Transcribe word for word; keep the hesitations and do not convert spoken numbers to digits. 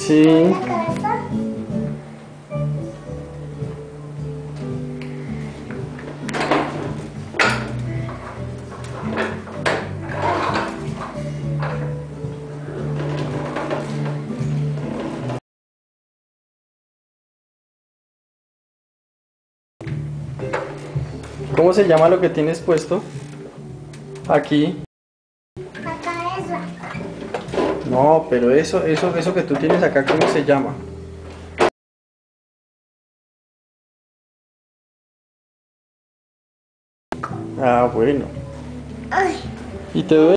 Sí. La cabeza. ¿Cómo se llama lo que tienes puesto? Aquí. La cabeza. No, pero eso, eso, eso que tú tienes acá, ¿cómo se llama? Ah, bueno. Ay. ¿Y te duele?